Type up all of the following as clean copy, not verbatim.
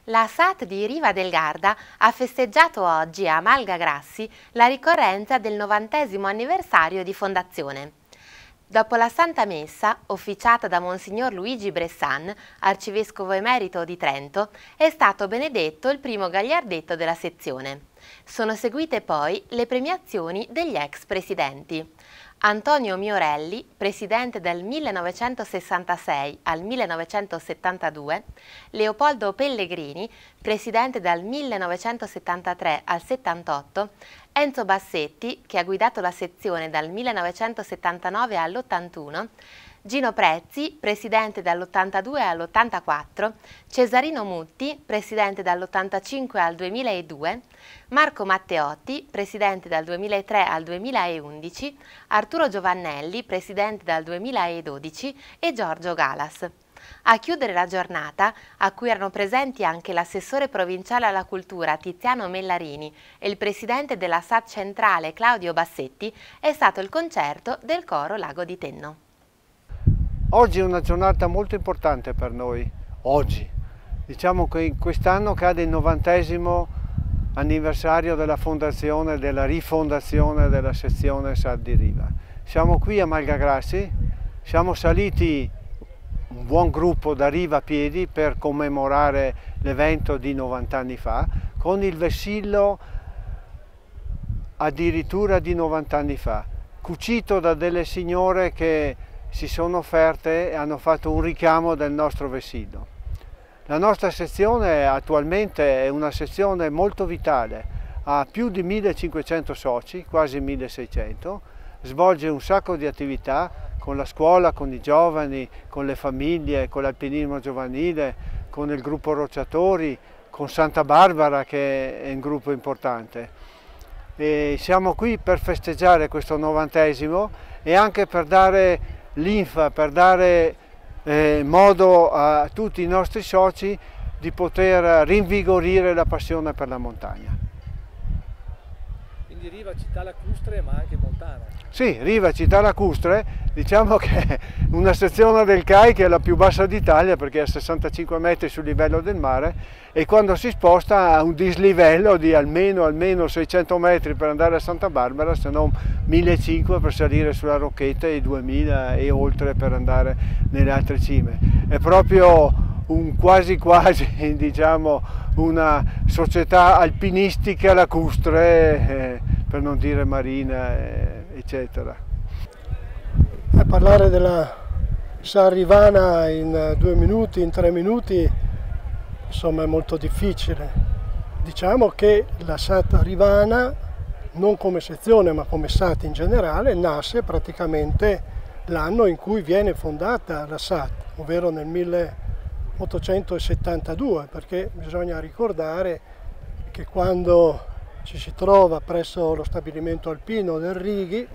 La SAT di Riva del Garda ha festeggiato oggi a Malgagrassi la ricorrenza del 90° anniversario di fondazione. Dopo la Santa Messa, officiata da Monsignor Luigi Bressan, arcivescovo emerito di Trento, è stato benedetto il primo gagliardetto della sezione. Sono seguite poi le premiazioni degli ex presidenti. Antonio Miorelli, presidente dal 1966 al 1972, Leopoldo Pellegrini, presidente dal 1973 al 78, Enzo Bassetti, che ha guidato la sezione dal 1979 all'81, Gino Prezzi, presidente dall'82 all'84, Cesarino Mutti, presidente dall'85 al 2002, Marco Matteotti, presidente dal 2003 al 2011, Arturo Giovannelli, presidente dal 2012 e Giorgio Galas. A chiudere la giornata, a cui erano presenti anche l'assessore provinciale alla cultura Tiziano Mellarini e il presidente della SAT centrale Claudio Bassetti, è stato il concerto del coro Lago di Tenno. Oggi è una giornata molto importante per noi, oggi. Diciamo che quest'anno cade il 90° anniversario della fondazione, della rifondazione della sezione SAT di Riva. Siamo qui a Malgagrassi, siamo saliti un buon gruppo da Riva a piedi per commemorare l'evento di 90 anni fa, con il vessillo addirittura di 90 anni fa, cucito da delle signore che si sono offerte e hanno fatto un richiamo del nostro vessillo. La nostra sezione attualmente è una sezione molto vitale, ha più di 1500 soci, quasi 1600, svolge un sacco di attività con la scuola, con i giovani, con le famiglie, con l'alpinismo giovanile, con il gruppo Rocciatori, con Santa Barbara che è un gruppo importante. E siamo qui per festeggiare questo 90° e anche per dare linfa, per dare modo a tutti i nostri soci di poter rinvigorire la passione per la montagna. Quindi Riva città lacustre ma anche montana. Sì, Riva città lacustre, diciamo che è una sezione del CAI che è la più bassa d'Italia perché è a 65 metri sul livello del mare e quando si sposta ha un dislivello di almeno 600 metri per andare a Santa Barbara, se non 1500 per salire sulla Rocchetta e 2000 e oltre per andare nelle altre cime. È proprio un quasi diciamo una società alpinistica lacustre, per non dire marina, eccetera. A parlare della SAT Rivana in 2 minuti, in 3 minuti, insomma è molto difficile. Diciamo che la SAT Rivana, non come sezione ma come SAT in generale, nasce praticamente l'anno in cui viene fondata la SAT, ovvero nel 1872, perché bisogna ricordare che quando ci si trova presso lo stabilimento alpino del Righi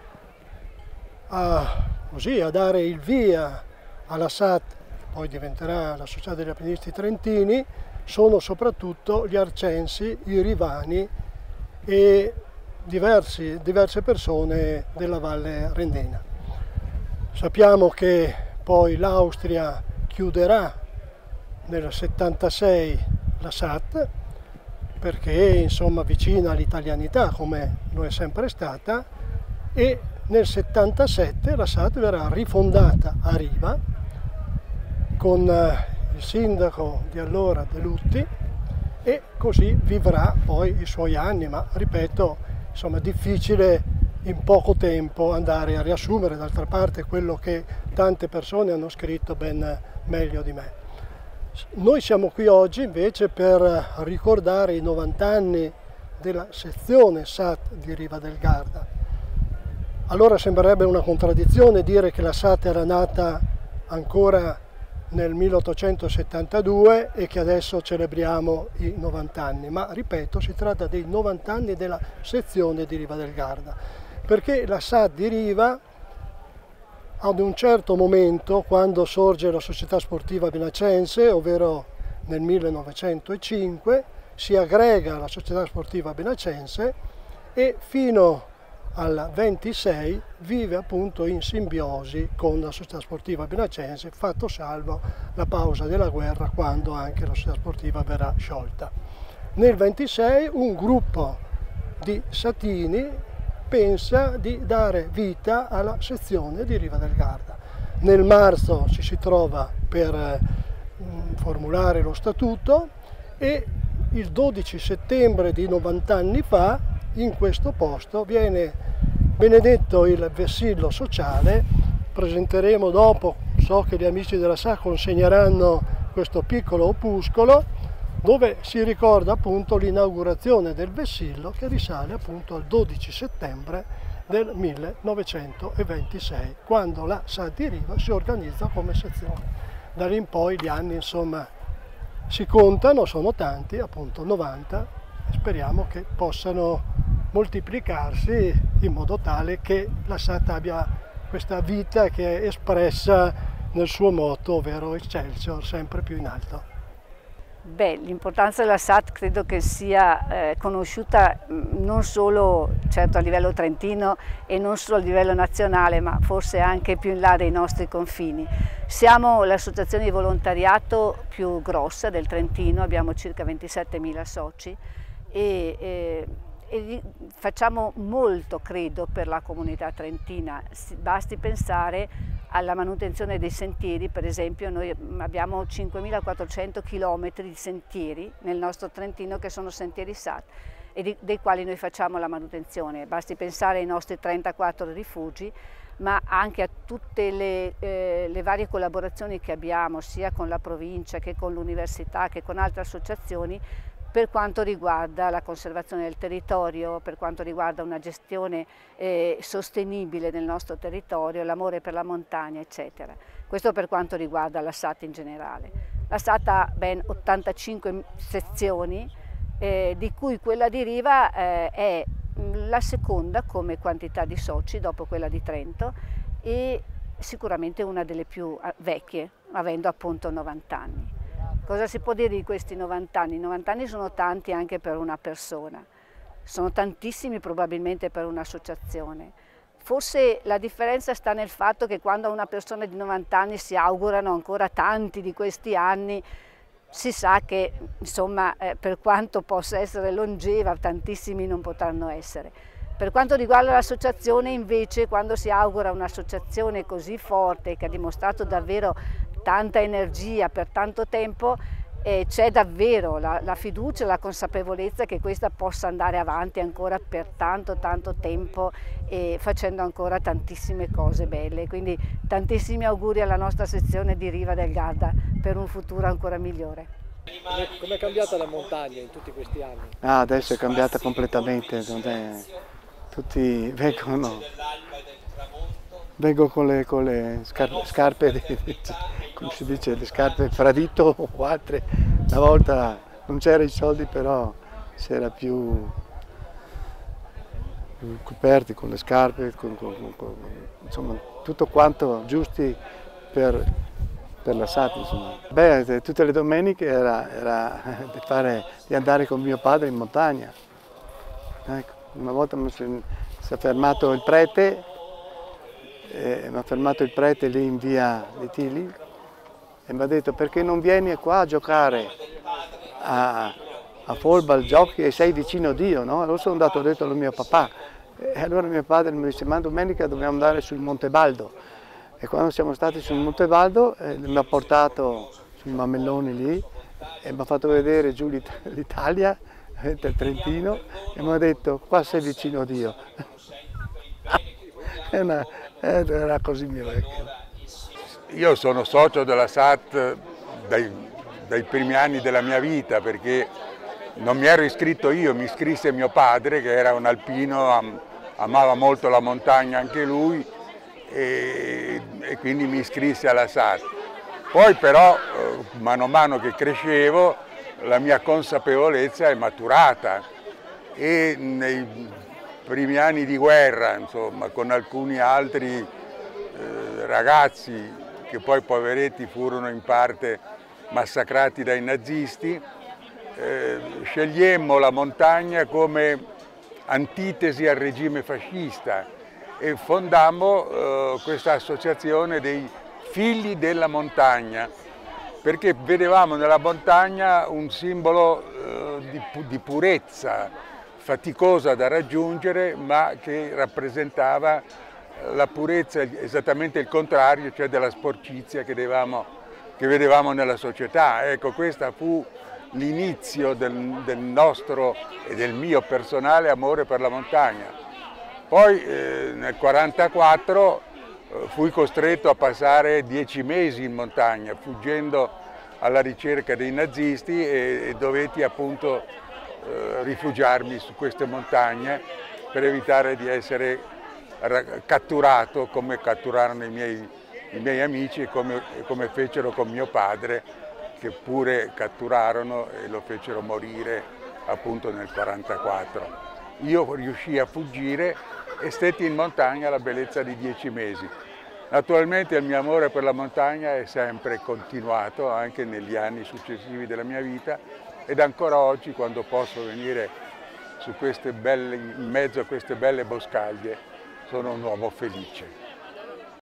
a dare il via alla SAT, poi diventerà la Società degli Alpinisti Trentini, sono soprattutto gli arcensi, i rivani e diverse persone della Valle Rendena. Sappiamo che poi l'Austria chiuderà nel 76 la SAT perché insomma vicina all'italianità come lo è sempre stata, e nel 77 la SAT verrà rifondata a Riva con il sindaco di allora De Lutti e così vivrà poi i suoi anni, ma ripeto, insomma è difficile in poco tempo andare a riassumere, d'altra parte quello che tante persone hanno scritto ben meglio di me. Noi siamo qui oggi invece per ricordare i 90 anni della sezione SAT di Riva del Garda. Allora sembrerebbe una contraddizione dire che la SAT era nata ancora nel 1872 e che adesso celebriamo i 90 anni, ma ripeto, si tratta dei 90 anni della sezione di Riva del Garda, perché la SAT di Riva ad un certo momento, quando sorge la Società Sportiva Benacense, ovvero nel 1905, si aggrega alla Società Sportiva Benacense e fino al 26 vive appunto in simbiosi con la società sportiva benacense, fatto salvo la pausa della guerra, quando anche la società sportiva verrà sciolta. Nel 26 un gruppo di Satini pensa di dare vita alla sezione di Riva del Garda. Nel marzo ci si trova per formulare lo statuto e il 12 settembre di 90 anni fa in questo posto viene benedetto il vessillo sociale. Presenteremo dopo, so che gli amici della SA consegneranno questo piccolo opuscolo dove si ricorda appunto l'inaugurazione del vessillo, che risale appunto al 12 settembre del 1926, quando la SA di Riva si organizza come sezione. Da lì in poi gli anni insomma si contano, sono tanti, appunto 90, e speriamo che possano moltiplicarsi in modo tale che la SAT abbia questa vita che è espressa nel suo motto, ovvero Excelsior, sempre più in alto. Beh, l'importanza della SAT credo che sia conosciuta non solo certo a livello trentino e non solo a livello nazionale, ma forse anche più in là dei nostri confini. Siamo l'associazione di volontariato più grossa del Trentino, abbiamo circa 27.000 soci e facciamo molto, credo, per la comunità trentina. Basti pensare alla manutenzione dei sentieri. Per esempio noi abbiamo 5.400 km di sentieri nel nostro Trentino che sono sentieri SAT e dei quali noi facciamo la manutenzione. Basti pensare ai nostri 34 rifugi, ma anche a tutte le varie collaborazioni che abbiamo sia con la provincia che con l'università che con altre associazioni per quanto riguarda la conservazione del territorio, per quanto riguarda una gestione sostenibile del nostro territorio, l'amore per la montagna, eccetera. Questo per quanto riguarda la SAT in generale. La SAT ha ben 85 sezioni, di cui quella di Riva è la seconda come quantità di soci dopo quella di Trento e sicuramente una delle più vecchie, avendo appunto 90 anni. Cosa si può dire di questi 90 anni? 90 anni sono tanti anche per una persona, sono tantissimi probabilmente per un'associazione. Forse la differenza sta nel fatto che quando a una persona di 90 anni si augurano ancora tanti di questi anni, si sa che insomma per quanto possa essere longeva, tantissimi non potranno essere. Per quanto riguarda l'associazione invece, quando si augura un'associazione così forte che ha dimostrato davvero tanta energia per tanto tempo, c'è davvero la fiducia e la consapevolezza che questa possa andare avanti ancora per tanto tempo e facendo ancora tantissime cose belle. Quindi tantissimi auguri alla nostra sezione di Riva del Garda per un futuro ancora migliore. Com'è cambiata la montagna in tutti questi anni? Adesso è cambiata completamente, tutti vengo con le scarpe, come si dice, le scarpe Fradito o altre. Una volta non c'erano i soldi, però si era più coperti con le scarpe, insomma tutto quanto giusti per la SAT. Insomma. Beh, tutte le domeniche era di andare con mio padre in montagna. Ecco, una volta mi si è fermato il prete. Mi ha fermato il prete lì in via di Tili e mi ha detto: perché non vieni qua a giocare a Folba, giochi e sei vicino a Dio, no? Allora sono andato, ho detto a mio papà, e allora mio padre mi disse: ma domenica dobbiamo andare sul Monte Baldo. E quando siamo stati sul Monte Baldo mi ha portato sui Mamelloni lì e mi ha fatto vedere giù l'Italia, il Trentino, e mi ha detto: qua sei vicino a Dio. Era così mio vecchio. Io sono socio della SAT dai primi anni della mia vita, perché non mi ero iscritto io, mi iscrisse mio padre che era un alpino, amava molto la montagna anche lui e quindi mi iscrisse alla SAT. Poi però mano a mano che crescevo la mia consapevolezza è maturata e nei primi anni di guerra, insomma, con alcuni altri ragazzi che poi poveretti furono in parte massacrati dai nazisti, scegliemmo la montagna come antitesi al regime fascista e fondammo questa associazione dei Figli della Montagna, perché vedevamo nella montagna un simbolo di purezza, faticosa da raggiungere, ma che rappresentava la purezza, esattamente il contrario, cioè della sporcizia che vedevamo nella società. Ecco, questo fu l'inizio del nostro e del mio personale amore per la montagna. Poi nel 1944 fui costretto a passare 10 mesi in montagna, fuggendo alla ricerca dei nazisti e dovetti appunto rifugiarmi su queste montagne per evitare di essere catturato come catturarono i miei amici e come fecero con mio padre, che pure catturarono e lo fecero morire appunto nel 1944. Io riuscii a fuggire e stetti in montagna la bellezza di 10 mesi. Naturalmente il mio amore per la montagna è sempre continuato anche negli anni successivi della mia vita ed ancora oggi, quando posso venire in mezzo a queste belle boscaglie, sono un uomo felice.